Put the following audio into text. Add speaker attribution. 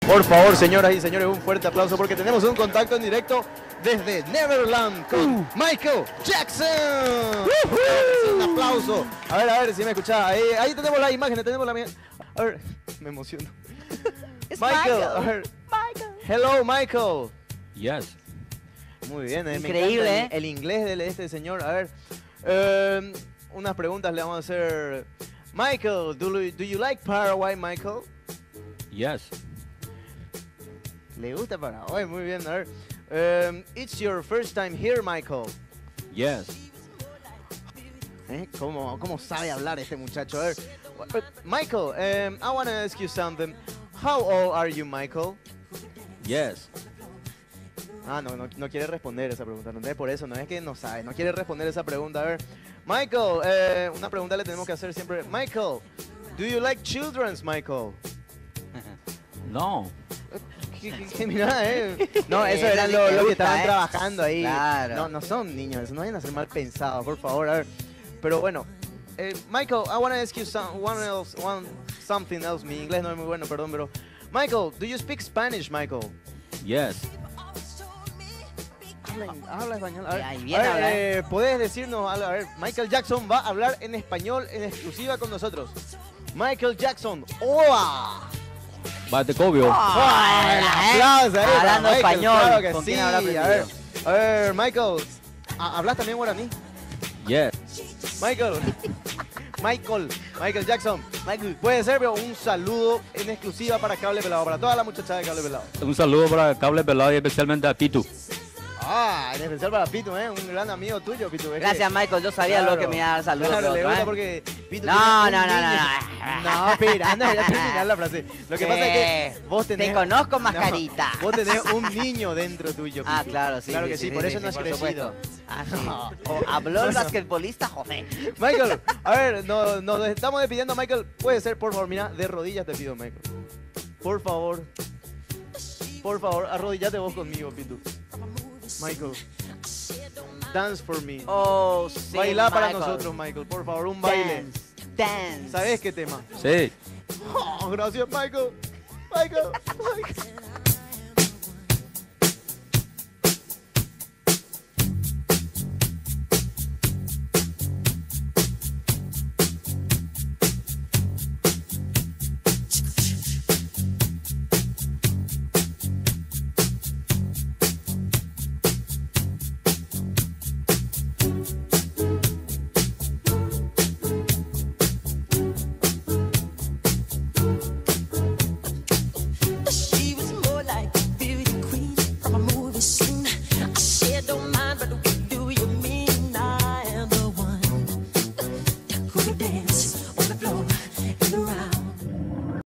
Speaker 1: Por favor, señoras y señores, un fuerte aplauso porque tenemos un contacto en directo desde Neverland con Michael Jackson. Un aplauso. A ver si me escuchás. Ahí tenemos la imagen, tenemos la... A ver, me emociono. Michael, a ver. Hello, Michael.
Speaker 2: Yes.
Speaker 1: Muy bien,
Speaker 3: increíble,
Speaker 1: me encanta el inglés de este señor. A ver, unas preguntas le vamos a hacer. Michael, do you like Paraguay, Michael?
Speaker 2: Yes.
Speaker 1: ¿Le gusta Paraguay? Muy bien, a ver. It's your first time here, Michael.
Speaker 2: Yes.
Speaker 1: ¿Cómo sabe hablar este muchacho? A ver. Michael, I want to ask you something. How old are you, Michael?
Speaker 2: Yes.
Speaker 1: No quiere responder esa pregunta. No es por eso, no es que no sabe, no quiere responder esa pregunta. A ver, Michael, una pregunta le tenemos que hacer siempre. Michael, do you like children's, Michael?
Speaker 2: No.
Speaker 1: Mirá, No, eso era lo que estaban trabajando ahí.
Speaker 3: Claro.
Speaker 1: No son niños, no vayan a ser mal pensados, por favor. A ver. Pero bueno, Michael, I want to ask you something else. Mi inglés no es muy bueno, perdón, pero... Michael, do you speak Spanish, Michael?
Speaker 2: Yes.
Speaker 1: Habla español.
Speaker 3: Ahí viene
Speaker 1: ¿Podés decirnos algo? A ver, Michael Jackson va a hablar en español en exclusiva con nosotros. Michael Jackson, ¡hola!
Speaker 2: Bate cobio.
Speaker 1: Aplausos ahí
Speaker 3: hablando
Speaker 1: para Michael,
Speaker 3: español.
Speaker 1: claro que
Speaker 3: ¿Con
Speaker 1: sí.
Speaker 3: quién habrá aprendido?
Speaker 1: A ver, Michael, ¿hablas también guaraní?
Speaker 2: Yes.
Speaker 1: Michael Jackson. Puede ser, pero un saludo en exclusiva para Cable Pelado, para toda la muchachada de Cable Pelado.
Speaker 2: Un saludo para Cable Pelado y especialmente a Pitu.
Speaker 1: En especial para Pitu, un gran amigo tuyo, Pitu.
Speaker 3: Gracias, Michael. Yo sabía lo que me iba a dar saludos.
Speaker 1: Claro, le gusta porque Pitu
Speaker 3: No.
Speaker 1: No, espera, voy a terminar la frase. Lo que pasa es que vos tenés...
Speaker 3: Te conozco, mascarita.
Speaker 1: Vos tenés un niño dentro tuyo, Pitu.
Speaker 3: Claro, sí.
Speaker 1: Claro que sí, por eso no has
Speaker 3: por
Speaker 1: crecido.
Speaker 3: supuesto. Habló el basquetbolista, José.
Speaker 1: Michael, a ver, nos estamos despidiendo, Michael. Puede ser, por favor, mira, de rodillas te pido, Michael. Por favor, arrodillate vos conmigo, Pitu. Michael, dance for me.
Speaker 3: Oh, sí,
Speaker 1: Baila para
Speaker 3: Michael.
Speaker 1: nosotros, Michael, por favor, un baile.
Speaker 3: Dance.
Speaker 1: ¿Sabés qué tema?
Speaker 2: Sí.
Speaker 1: Gracias, Michael.